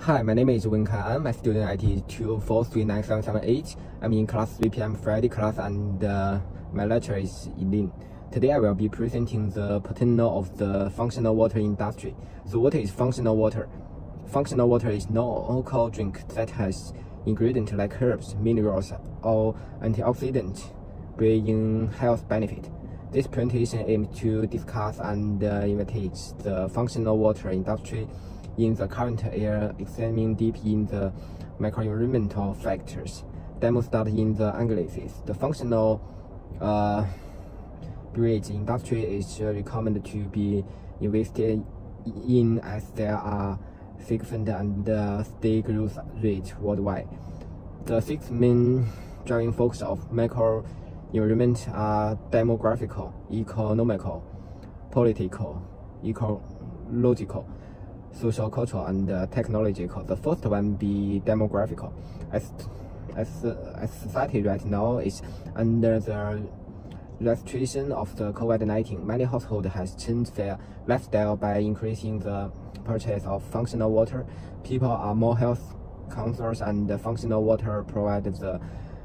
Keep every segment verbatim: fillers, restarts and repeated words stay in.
Hi, my name is Wen Kan. I'm a student I D two four three nine seven seven eight. I'm in class three P M Friday class, and uh, my lecturer is Elin. Today I will be presenting the potential of the functional water industry. So what is functional water? Functional water is no alcohol drink that has ingredients like herbs, minerals, or antioxidants, bringing health benefit. This presentation aims to discuss and uh, investigate the functional water industry in the current era, examining deep in the microenvironmental factors. Demo start in the analysis. The functional uh, beverage industry is recommended to be invested in as there are significant and uh, steady growth rates worldwide. The six main driving forces of macro environment are demographical, economical, political, ecological, social, cultural, and uh, technological. The first one be demographical. As, as, uh, as society right now is under the restriction of the COVID nineteen, many households has changed their lifestyle by increasing the purchase of functional water. People are more health conscious, and the functional water provides the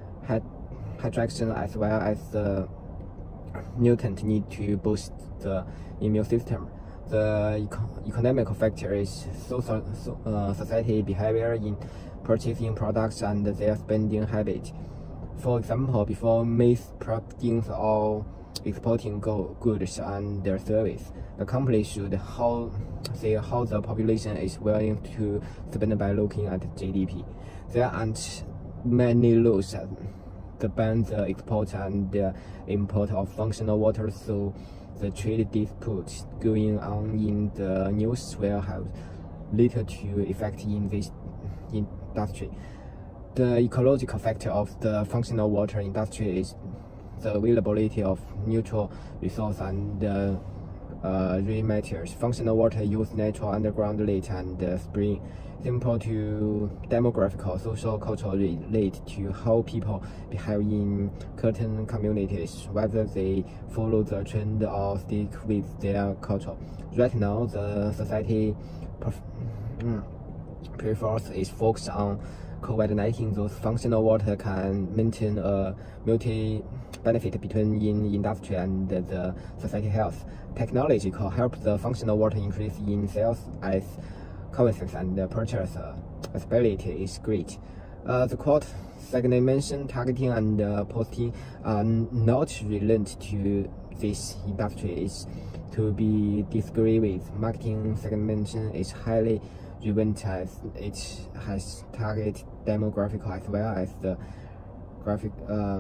hydration as well as the nutrient need to boost the immune system. The eco economic factor is social so, uh, society behavior in purchasing products and their spending habit. For example, before mass producing or exporting go goods and their service, the company should how see how the population is willing to spend by looking at G D P. There aren't many laws that ban the export and the import of functional water, so the trade disputes going on in the news will have little to effect in this industry. The ecological factor of the functional water industry is the availability of natural resources and uh, uh, raw materials. Functional water use natural underground lake and uh, spring. Simple to demographical, social, cultural relate to how people behave in certain communities, whether they follow the trend or stick with their culture. Right now, the society pref mm, prefers is focused on COVID nineteen. Those functional water can maintain a multi benefit between in industry and the society health. Technology can help the functional water increase in sales as convenience and the purchase uh, ability is great. Uh, the quote segmentation, targeting, and uh, posting are not related to this industry. Is to be disagree with. Marketing segmentation is highly relevant as it has target demographic as well as the graphic uh,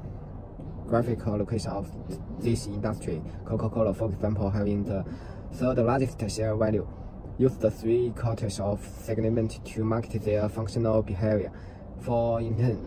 graphical location of this industry. Coca-Cola, for example, having the third largest share value, use the three quarters of segment to market their functional behavior. For instance,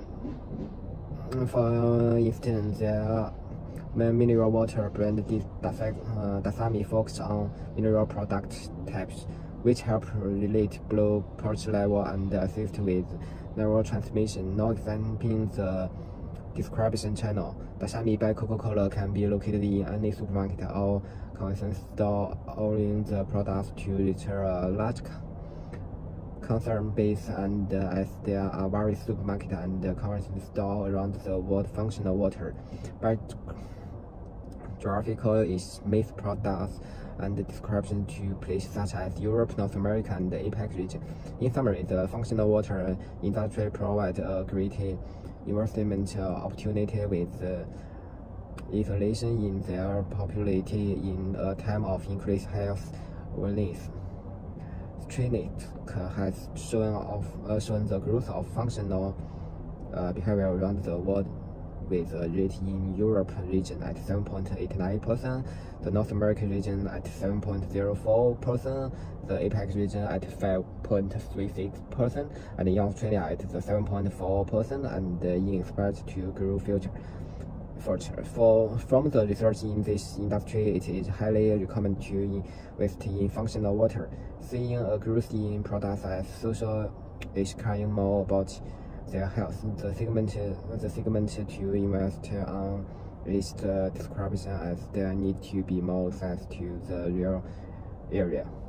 for instance, their mineral water brand Dasani focus on mineral product types, which help relate blood pressure level and assist with neurotransmission. Now examining the distribution channel. Dasani by Coca-Cola can be located in any supermarket or convenience store, allowing the products to reach a large customer base, and uh, as there are various supermarket and uh, convenience store around the world. Functional water by geographical is mass products and the description to places such as Europe, North America, and the APEC region. In summary, the functional water industry provides a great investment opportunity with uh, inflation in their popularity in a time of increased health awareness. Strict has shown, of, uh, shown the growth of functional uh, behavior around the world, with a rate in Europe region at seven point eight nine percent, the North American region at seven point zero four percent, the APEC region at five point three six percent, and in Australia at the seven point four percent, and uh, in expect to grow future. Further, for from the research in this industry, it is highly recommended to invest in functional water. Seeing a growth in products as social is caring more about their health. The segment, the segment to invest on is the description, as there need to be more access to the real area.